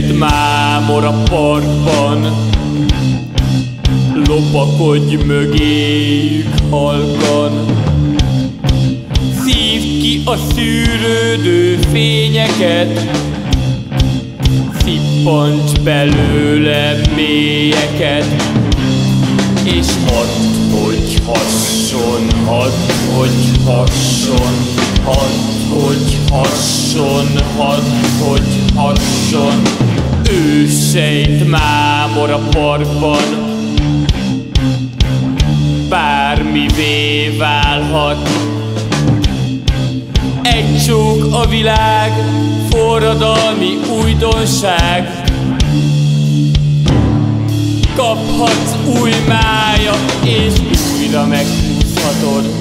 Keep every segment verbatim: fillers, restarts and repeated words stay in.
Őssejt mámor a parkban, lopakodj mögéjük halkan. Szívd ki a szűrődő fényeket, szippancs belőle mélyeket, és hadd, hogy hasson, hadd, hogy hasson, hadd, hogy hasson, hadd, hogy hasson. Őssejt mámor a parkban, bármivé válhat. Egy csók a világ, forradalmi újdonság. Kaphatsz új mája, és újra meghúzhatod.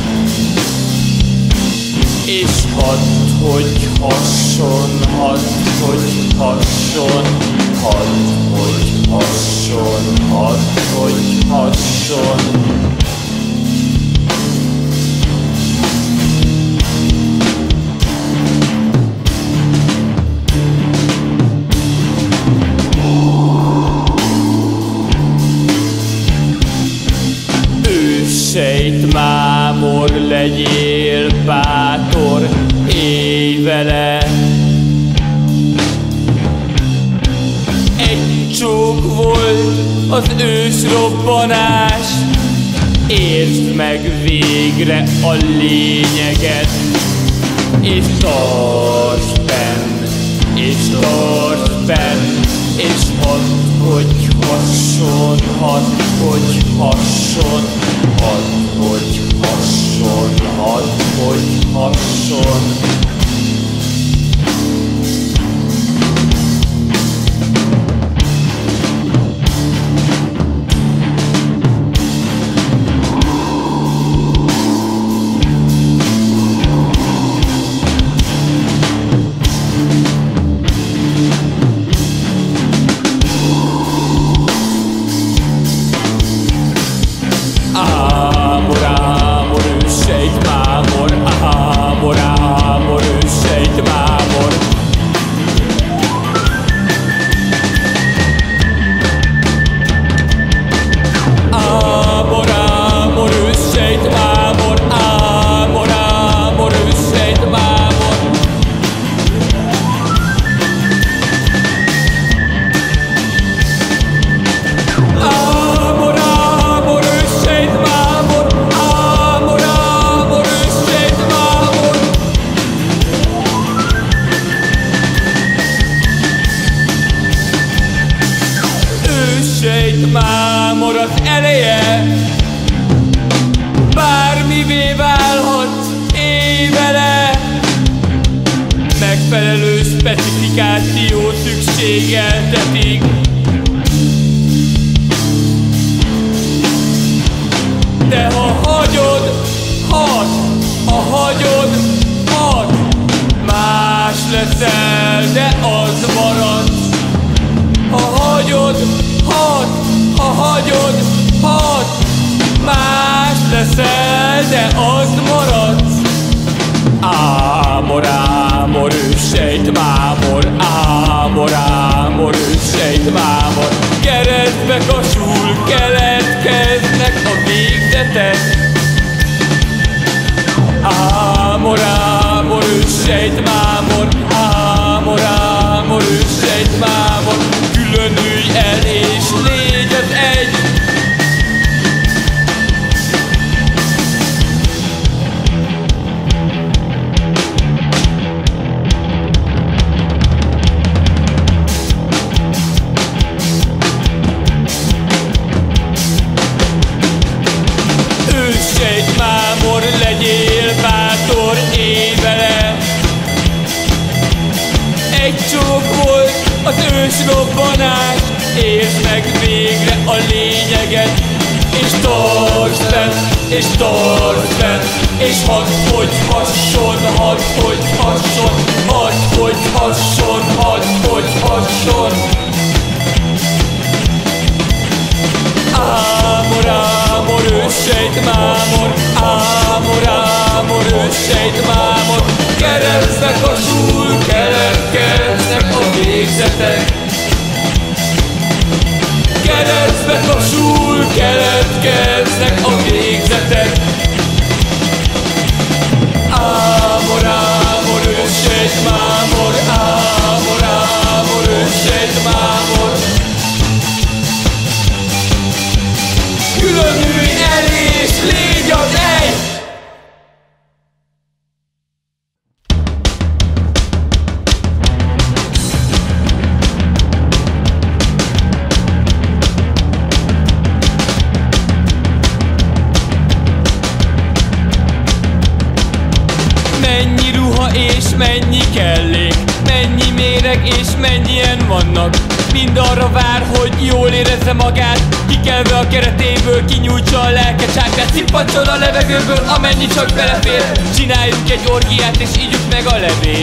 És hadd, hogy hasson, hadd, hogy hasson, hadd, hogy hasson, hadd, hogy hasson. Őssejt mámor, legyél bátor, élj vele. Egy csók volt az ősrobbanás, értsd meg végre a lényeget, és tartsd benn, és tartsd benn, és hadd, hogy hasson, hadd, hogy hasson, hadd, hogy hasson, hadd, hogy hasson. Ámor, ámor, őssejt mámor, ámor, ámor, őssejt mámor. Ámor, ámor, őssejt mámor, ámor, ámor, őssejt mámor. Ámor, ámor, őssejt mámor, ámor, ámor, őssejt mámor. Őssejt mámor az eleje, bármivé válhat, élj vele. Megfelelő specifikáció szükségeltetik. De ha hagyod, hadd, ha hagyod, hadd, más leszel, de az maradsz. Ha hagyod, hadd, ha hagyod, hadd, más leszel, de az maradsz. Ámor, ámor, őssejt mámor, ámor, ámor, őssejt mámor. Keresztbe kasul, keletkeznek a végzetek. Ámor, ámor, őssejt mámor, ámor, ámor, őssejt mámor. Különülj el és légy az egy. Őssejt mámor, legyél bátor, élj vele. Egy csók volt az ősrobbanás, értsd meg végre a lényeget, és tartsd benn, és tartsd benn, és hadd, hogy hasson, hadd, hogy hasson, hadd, hogy hasson, hadd, hogy hasson. Ámor, ámor, őssejt mámor, ámor, ámor, őssejt mámor. Keresztbe kasul, keletkeznek a végzetek. mennyi kellék, mennyi méreg és mennyien vannak. Mind arra vár, hogy jól érezze magát, kikelve a keretéből, kinyújtsa a lelkecsákját. Szippantson a levegőből, amennyi csak belefér. Csináljunk egy orgiát és ígyjuk meg a levét.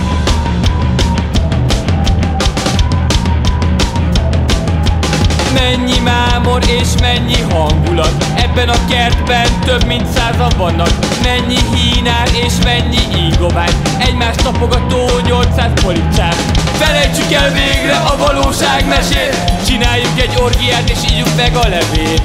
Mennyi mámor és mennyi hangulat, ebben a kertben több mint százan vannak. Mennyi hínár és mennyi ígovány, egymást tapogató nyolcszáz policság. Felejtsük el végre a valóság mesét, csináljunk egy orgiát és ígyjuk meg a levét.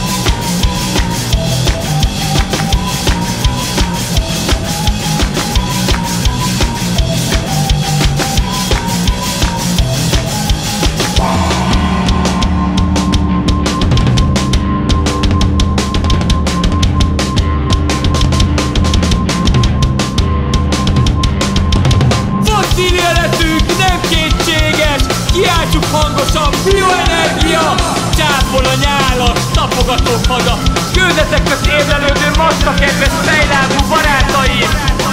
Kiáltsuk hangosan, bioenergia! Csápol a nyálat, tapogatók haza, küldjetek az évlelődő macska kedves fejlábú barátaim!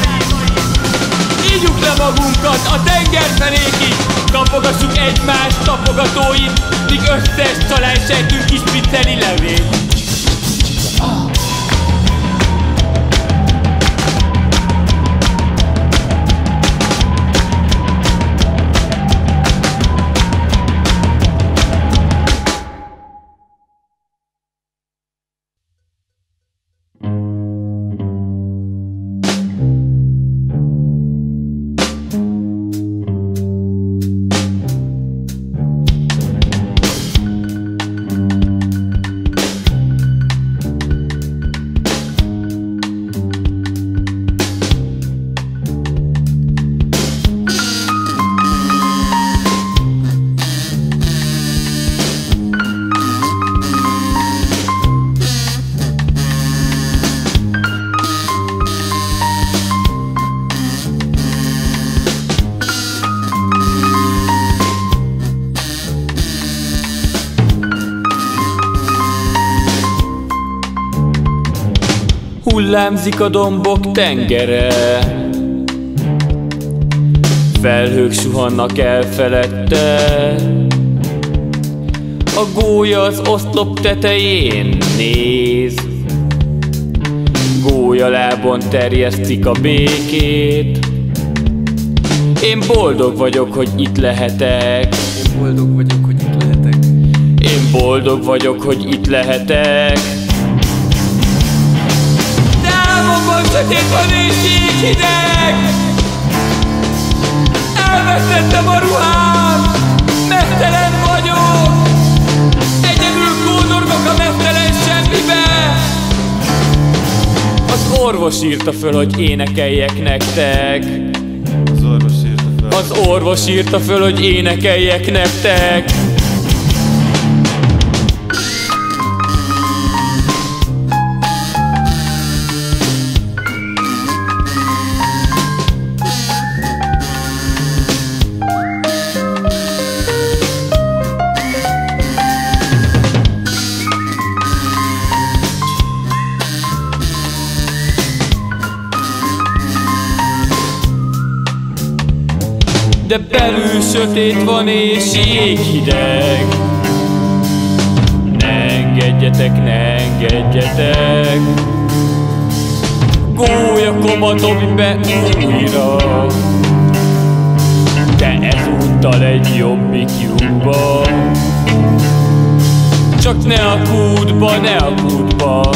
Ígyjuk le magunkat a tengerfenékig, kapogassuk egymást tapogatóit, míg összes családsejtünk kis picceli levét. Hullámzik a dombok tengere, felhők suhannak el felette. A gólya az oszlop tetején néz, gólyalábon terjesztik a békét. Én boldog vagyok, hogy itt lehetek. Én boldog vagyok, hogy itt lehetek. Én boldog vagyok, hogy itt lehetek. Távokban sötét van és jéghideg, elvesztettem a ruhám, mesztelen vagyok, egyedül kódorgok a mesztelen semmibe. Az orvos írta föl, hogy énekeljek nektek. Az orvos írta föl. Az orvos írta föl, hogy énekeljek nektek. De belül sötét van és jéghideg. Ne engedjetek, ne engedjetek. Gólya dobj be újra, de ezúttal egy jobbik lyukba. Csak ne a kútba, ne a kútba.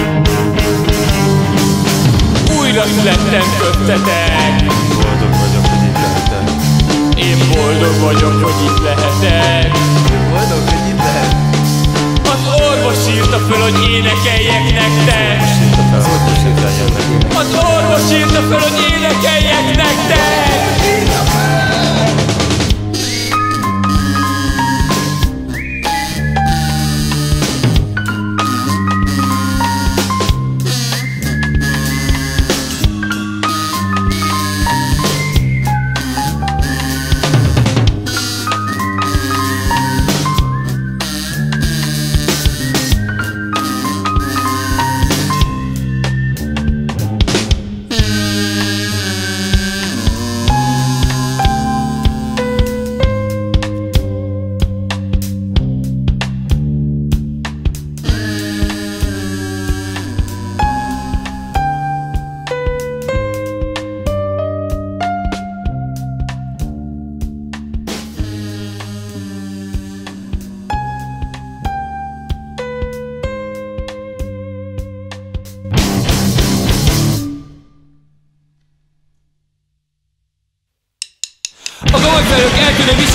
Újra születtem köztetek. Boldog vagyok, hogy itt lehetek. Én boldog vagyok, hogy itt lehetek. Én boldog, hogy itt lehetek. Az orvos írta föl, hogy énekeljek nektek. Az orvos írta föl, hogy énekeljek. Az orvos írta föl, hogy énekeljek nektek.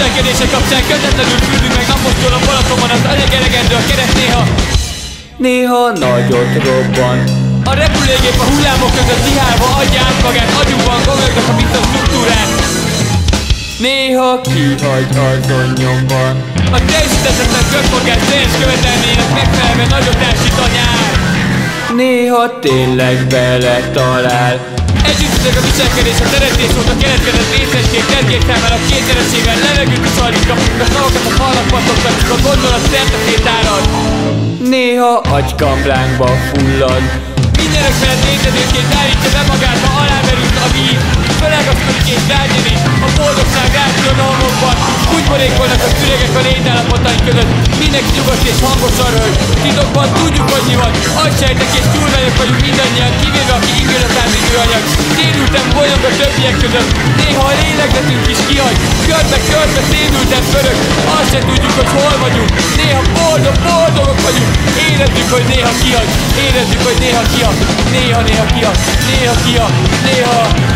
viselkedése kapcsán közvetlenül fürdünk meg napostól a Balatonban, az anyag elegendő a keret néha. Néha nagyot robban. A repülőgép a hullámok között zihálva adja át magát, agyunkban gomolygnak a biztos struktúrát. Néha kihagy azon nyomban. A teljesíthetetlen körforgás teljes követelménynek megfelelően nagyot társít a nyár. Néha tényleg beletalál. Együttütök a viselkedés, a teremtés óta keletkezett részecskék tergék számára kétszeresével levegőt is alig kapunk, a szavakat a falnak pattognak, a gondolat szerte szétárad. Néha agykamránkba fullad. Mindenek felett létezőként állítja be magát, ha alámerült a víz. Felágaszkodik és rágyeri a boldogság rácsilonalmokban. Úgy borékolnak a szüregek a létállapotaink között. Mindenki nyugodt és hangosan röhög. Titokban tudjuk, hogy mi van. Agysejtek és túlványok vagyunk mindannyian, kivéve aki ingőletán műanyag. Szédülten bolyog a többiek között. Néha a lélegzetünk is kihagy. Körbe-körbe szédülten pörög. Azt se tudjuk, hogy hol vagyunk. Néha boldog, boldogok vagyunk. Érezzük, hogy néha kihagy. Érezzük, hogy néha kihagy. Néha, néha kihagy. Néha kihagy. Néha.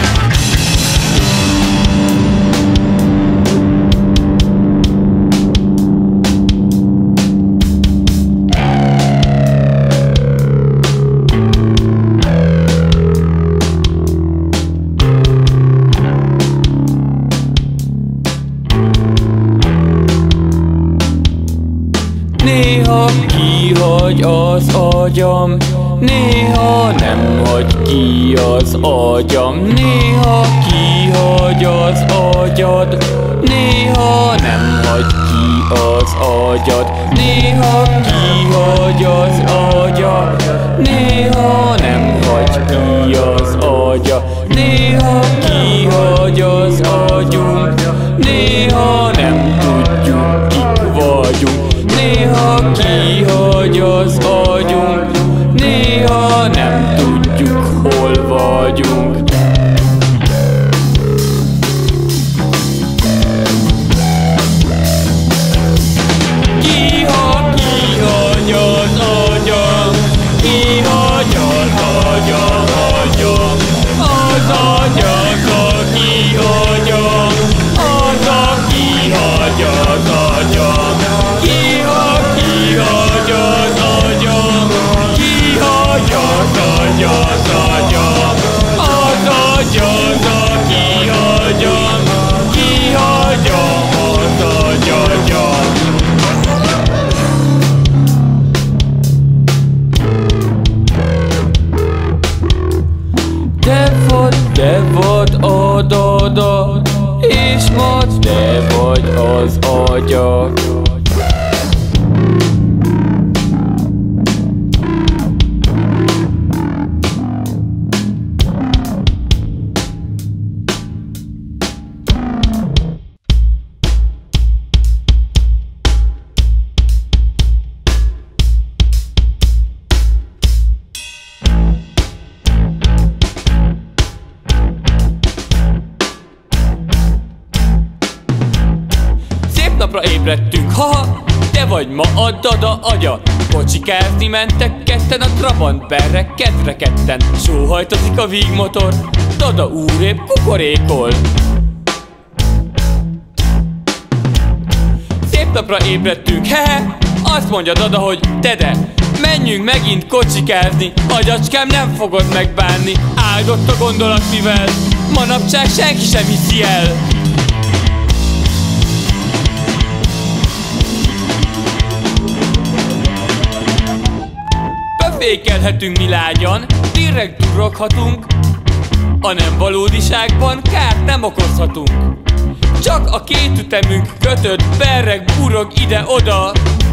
Néha kihagy az agyam, néha nem hagy ki az agyam. Néha kihagy az agyad, néha nem hagy ki az agyad. Néha kihagy az agya, néha nem hagy ki az agya. Néha kihagy az agyunk, néha nem tudjuk, kik vagyunk. Néha kihagy az agyunk, néha nem tudjuk, hol vagyunk. Kihagy, kihagy az agyam, kihagy az agyam, agyam. Az agyam, a kihagyam, az a kihagy az agyam. Kihagy, kihagy az agyam, kihagy az agy az agyam. Az agy az a kihagyam, kihagyam az agy agyam. Te vagy, te vagy ad, ad, ad, és majd te vagy az agyak. Napra ébredtünk, haha, te vagy ma a dada agya. Kocsikázni mentek ketten a Trabantberre, kedre ketten. Sóhajtozik a vígmotor, dada úrébb kukorékol. Szép napra ébredtünk, hehe, azt mondja dada, hogy Tede, menjünk megint kocsikázni, agyacskám nem fogod megbánni. Áldott a gondolat, mivel manapság senki sem hiszi el. Befékelhetünk mi lágyan, direkt duroghatunk, a nem valódiságban kárt nem okozhatunk. Csak a két ütemünk kötött, berreg, burog ide-oda.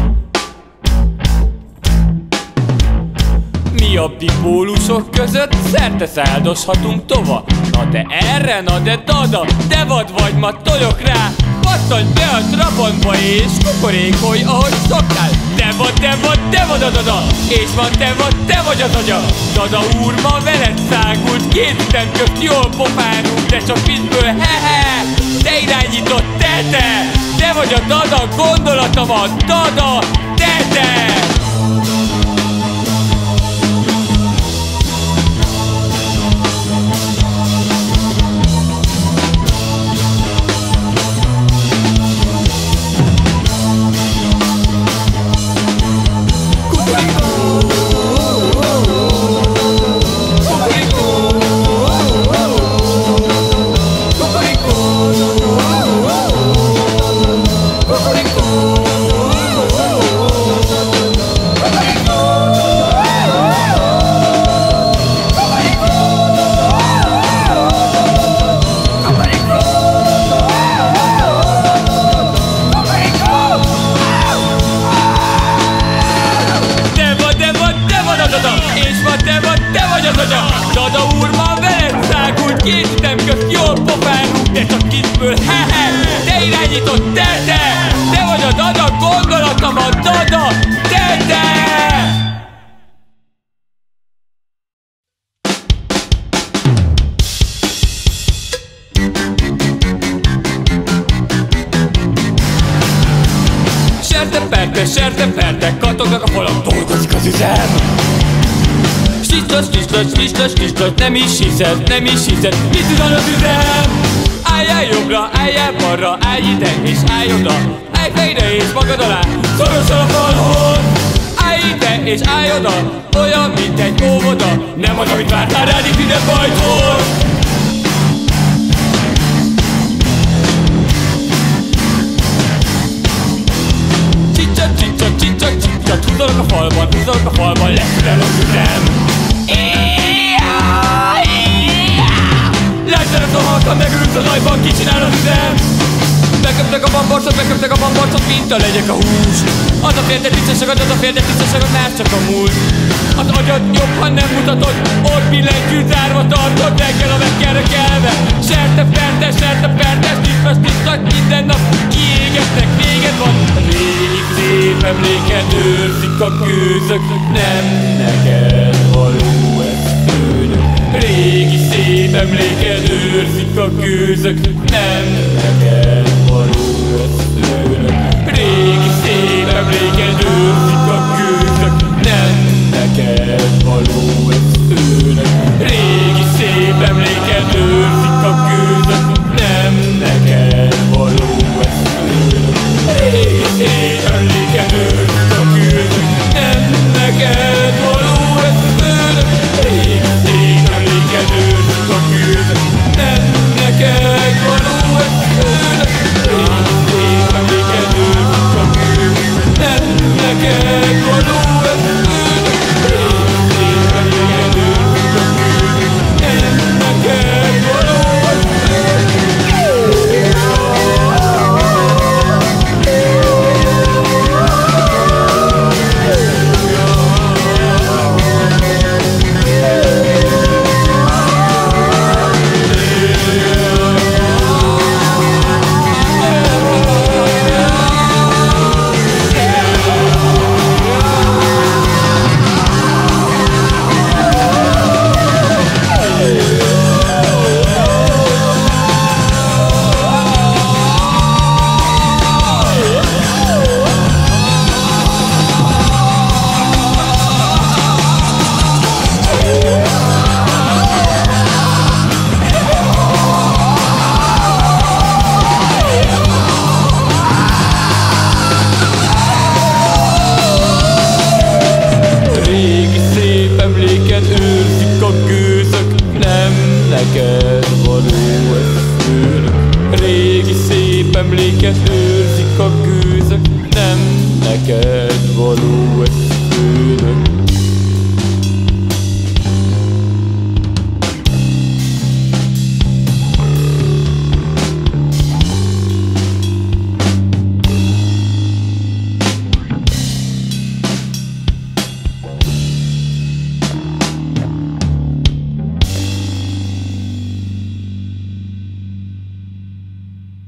Mi a bipólusok között szerte száldoshatunk tova. Na de erre, na de dada, de vad vagy ma, toljok rá. Pattanj be a Trabantba és kukorékolj, ahogy szoktál. Te vagy, te vagy, te vagy a dada, és van te vagy, te vagy az agya. Dada úr ma veled szágult, két ütem közt jól pofárunk, de csak viccből he-he. Te irányított, te, te, te vagy a dada gondolatomat, dada, te, te. akarattam a dada, de de! Serte-perte, serte-perte, kattognak a falak, dolgozik az üzem. Stislas, stislas, stislas, stislas, nem is hiszed, nem is hiszed, mit üzan az üzem? Álljál jobbra, álljál balra, állj ide és állj oda, állj fejre és magad alá, szorosan a falhoz. Állj ide és állj oda, olyan, mint egy óvoda, nem az, amit vártál rád, itt ide bajt hoz. Csicsak, húzzanak a falban, húzzanak a falban, leszülel az üzem. Lájtál a halkan, megörülsz az ajban, ki csinál az üzem? Beköptek a bambarcot, beköptek a bambarcot, mint a legyek a hús. Az a féldet tisztaságod, az a féldet tisztaságod, már csak a múlt. Az agyad jobb, ha nem mutatod, ott billentyűt zárva tartod, reggel a vekkerre kelve. Serte-perte, serte-perte, tisztas, tisztas, minden nap kiégetnek, véged van. Régi szép emléket őrzik a kőzök, nem neked való ez főnök. Régi szép emléket őrzik a kőzök, nem neked való ez főnök. Régi szép emléket őrzik a kőzök, nem neked való ez főnök. Régi szép emléket őrzik a kőzök, nem neked való ez főnök. Régi szép emléket őrzik a kőzök, nem neked való ez főnök. Régi szép emléket őrzik a kőzök, nem neked való ez főnök. Régi szép emléket őrzik a kőzök, nem neked való ez főnök. Régi szép emléket őrzik a kőzök, nem neked való ez emléket őrzik a gőzök, nem neked való ez főnök.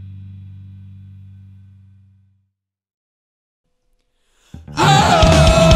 Oh!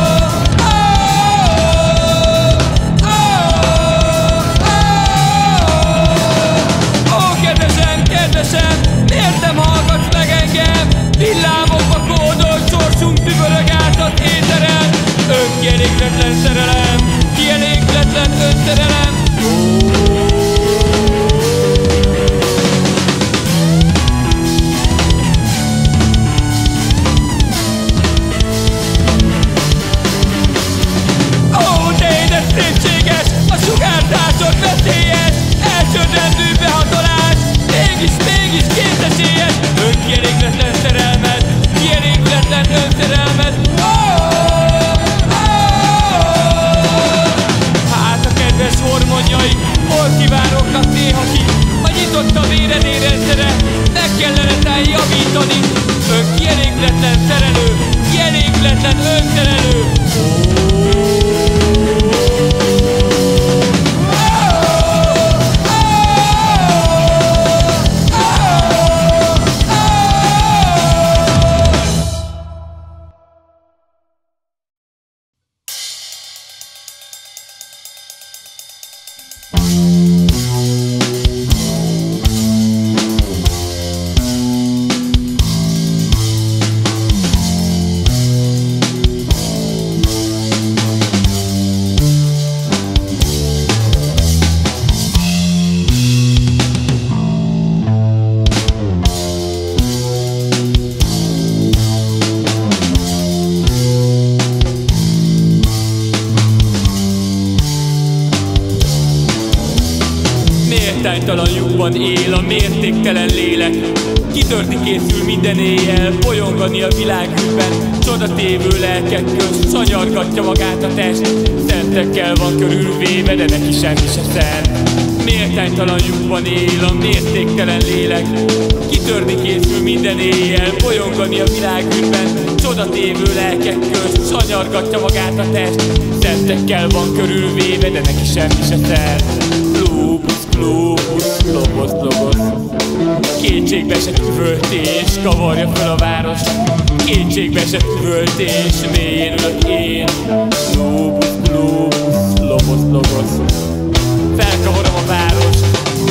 Méltánytalan lyukban él a mértéktelen lélek. Kitörni készül minden éjjel, bolyongani a világűrben. Csodatévő lelkek közt szanyargatja magát a test. Szentekkel van körülvéve, de neki semmi se szent. Méltánytalan lyukban él a mértéktelen lélek. Kitörni készül minden éjjel, bolyongani a világűrben. Csodatévő lelkek közt szanyargatja magát a test. Szentekkel van körülvéve, de neki semmi se szent. Glóbusz, glóbusz, lobosz, lobosz. Kétségbeesett üvöltés kavarja fel a várost. Kétségbeesett üvöltés, mélyén ülök én. Glóbusz, glóbusz, lobosz, lobosz. Felkavarom a várost.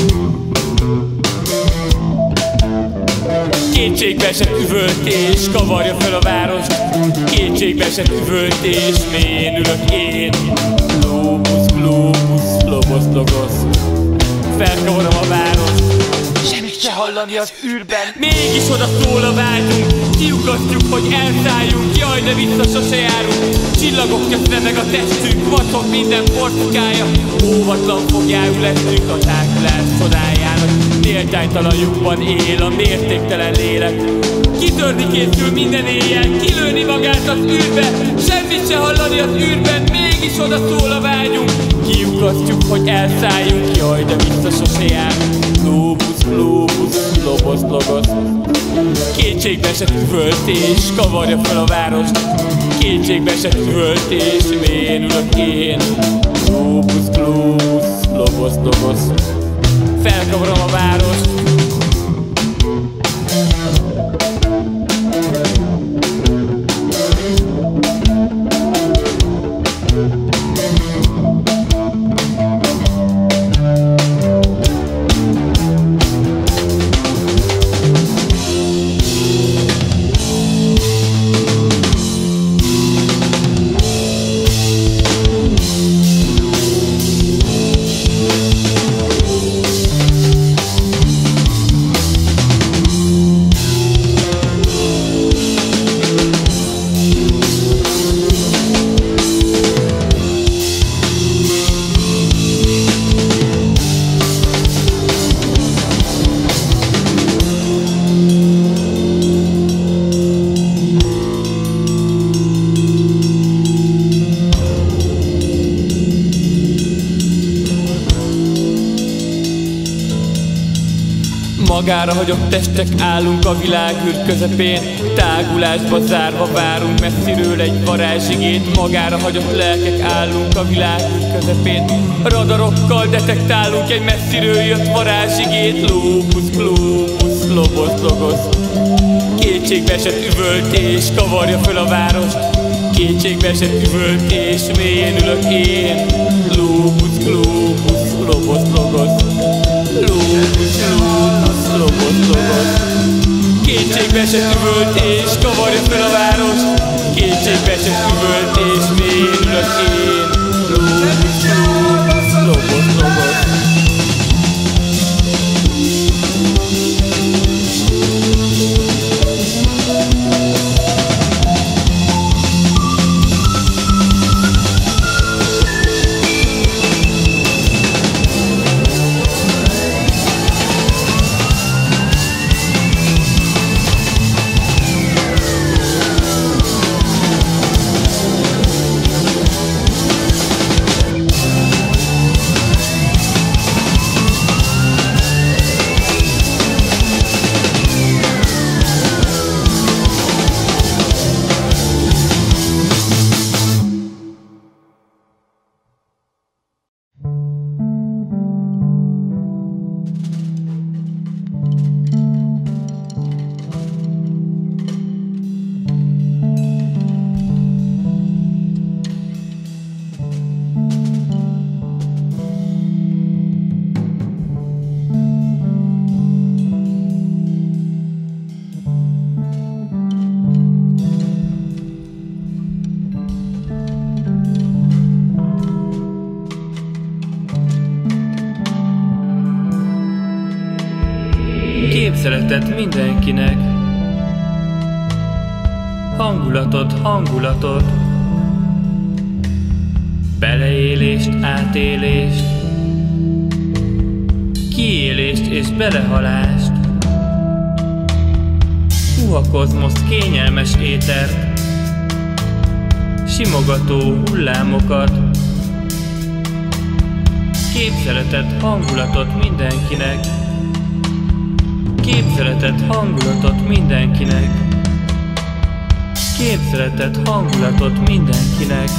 Kétségbeesett üvöltés kavarja fel a várost. Kétségbeesett üvöltés, mélyén ülök én. Glóbusz, glóbusz, lobosz, lobosz. Felkavarom a várost. Semmit se hallani az űrben. Mégis oda szól a vágyunk. Kiukasztjuk, hogy elszálljunk. Jaj, de vissza sose járunk. Csillagok közt remeg a testünk. Vacog minden porcikája. Óvatlan fogjául leszünk a tágulás csodájának. Méltánytalan lyukban él a mértéktelen lélek. Kitörni készül minden éjjel, kilőni magát az űrbe. Semmit se hallani az űrben. Mégis oda szól a vágyunk. Kiukasztjuk, hogy elszálljunk. Jaj, de vissza sose járunk. Glóbusz, glóbusz, lobosz, lobosz. Kétségbeesett üvöltés kavarja fel a várost. Kétségbeesett üvöltés, mélyén ülök én. Glóbusz, glóbusz, lobosz, lobosz. Felkavarom a várost. Magára hagyott testek állunk a világűr közepén. Tágulásba zárva várunk messziről egy varázsigét. Magára hagyott lelkek állunk a világűr közepén. Radarokkal detektálunk egy messziről jött varázsigét. Lóbusz, glóbusz, lobosz, lobosz. Kétségbeesett üvöltés kavarja föl a várost. Kétségbeesett üvöltés, mélyen ülök én. Lóbusz, glóbusz, lobosz, lobosz. Lóbusz, glóbusz, lobosz, lobosz. Kétségbeesett üvöltés kavarja fel a várost. Kétségbeesett üvöltés, mélyen ülök én. Lóbusz, glóbusz, lobosz, lobosz. Képzeletet mindenkinek, hangulatot, hangulatot, beleélést, átélést, kiélést és belehalást, puha kozmoszt, kényelmes étert, simogató hullámokat, képzeletet, hangulatot mindenkinek, képzeletet, hangulatot mindenkinek, képzeletet, hangulatot mindenkinek.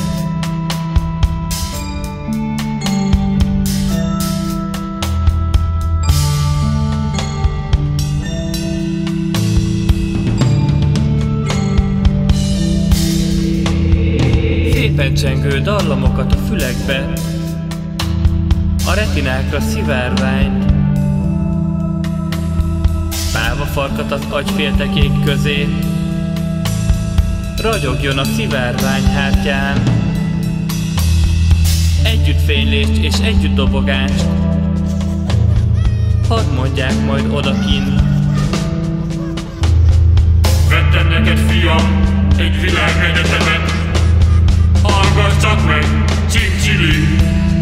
Szépen csengő dallamokat a fülekbe, a retinákra szivárványt, pálmafarkat az agyféltekék közé, ragyogjon a szivárvány hátján. Együtt fénylést és együtt dobogást, hadd mondják majd odakint. Vettem neked, fiam, egy világegyetemet, hallgass csak meg, csincili!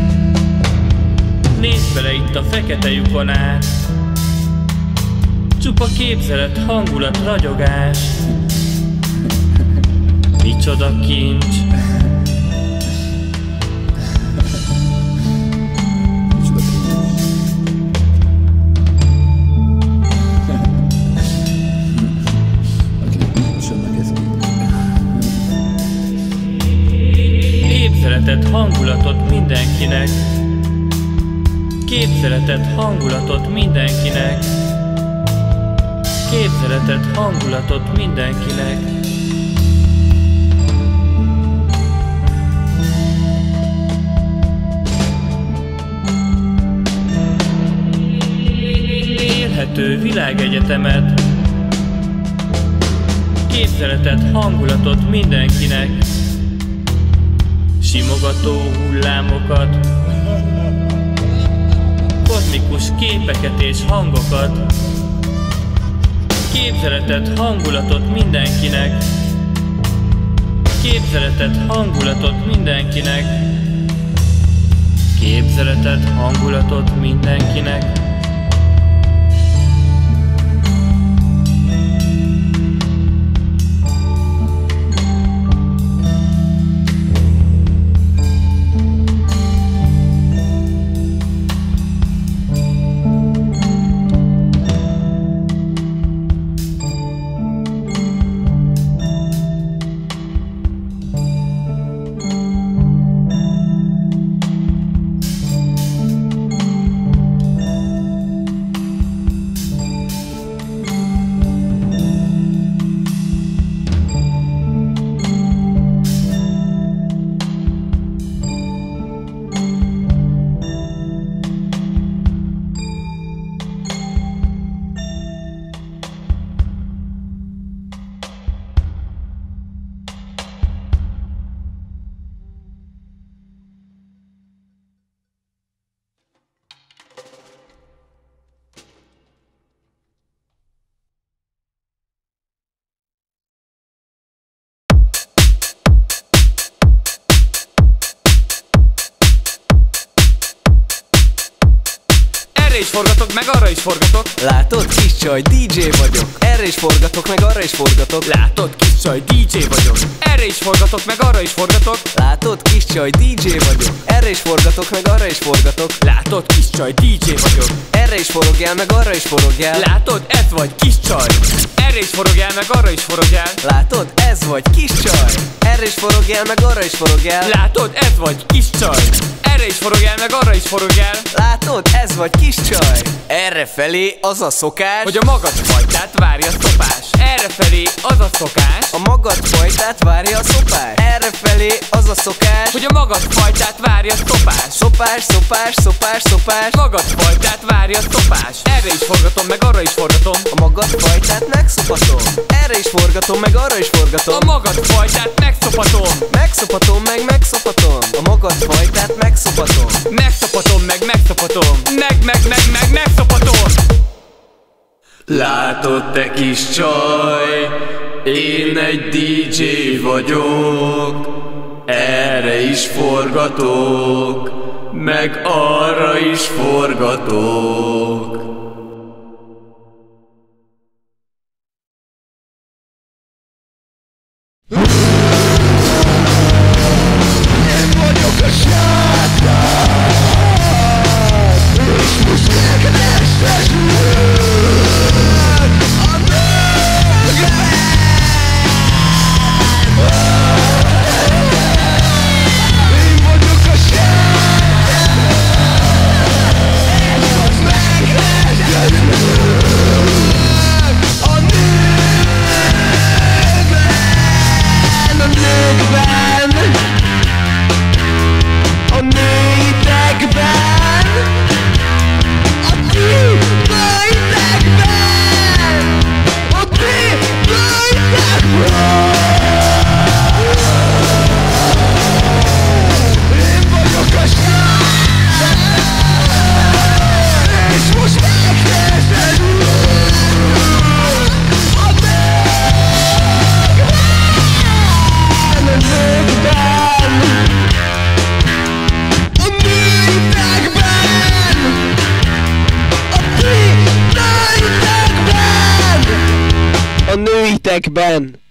Nézd bele itt a fekete lyukon át, csupa képzelet, hangulat, ragyogás. Micsoda kincs! Képzeletet, hangulatot mindenkinek, képzeletet, hangulatot mindenkinek, képzeletet, hangulatot mindenkinek. Élhető világegyetemet, képzeletet, hangulatot mindenkinek, simogató hullámokat, kozmikus képeket és hangokat, képzeletet, hangulatot mindenkinek, képzeletet, hangulatot mindenkinek, képzeletet, hangulatot mindenkinek. Erre is forgatok, meg arra is forgatok. Látod, kis csaj, dé dzsé vagyok. Erre is forgatok, meg arra is forgatok. Látod, kis csaj, dé dzsé vagyok. Erre is forgatok, meg arra is forgatok. Látod, kis csaj, dé dzsé vagyok. Erre is forgatok, meg arra is forgatok. Látod, kis csaj, dé dzsé vagyok. Erre is forogjál, meg arra is forogjál. Látod, ez vagy, kis csaj. Erre is forogjál, meg arra is forogjál. Látod, ez vagy, kis csaj. Erre is forogjál, meg arra is forogjál. Látod, ez vagy, kis csaj. Erre is forogjál, meg arra is forogjál. Látod, ez vagy, kis csaj. Errefelé az a szokás, hogy a magad fajtát várja a szopás. Errefelé az a szokás, a magad fajtát várja a szopás. Errefelé az a szokás, hogy a magad fajtát várja a szopás. Szopás, szopás, szopás, szopás. Magad fajtát várja a szopás. Erre is forgatom, meg arra is forgatom. A magad fajtát megszopatom. Erre is forgatom, meg arra is forgatom. A magad fajtát megszopatom. Megszopatom, meg megszopatom. A magad fajtát megszopatom. Megszopatom, meg megszopatom. Meg, meg, meg, meg, megszopatom. Látod, te kis csaj, én egy dé dzsé vagyok, erre is forgatok, meg arra is forgatok. Nőitekben!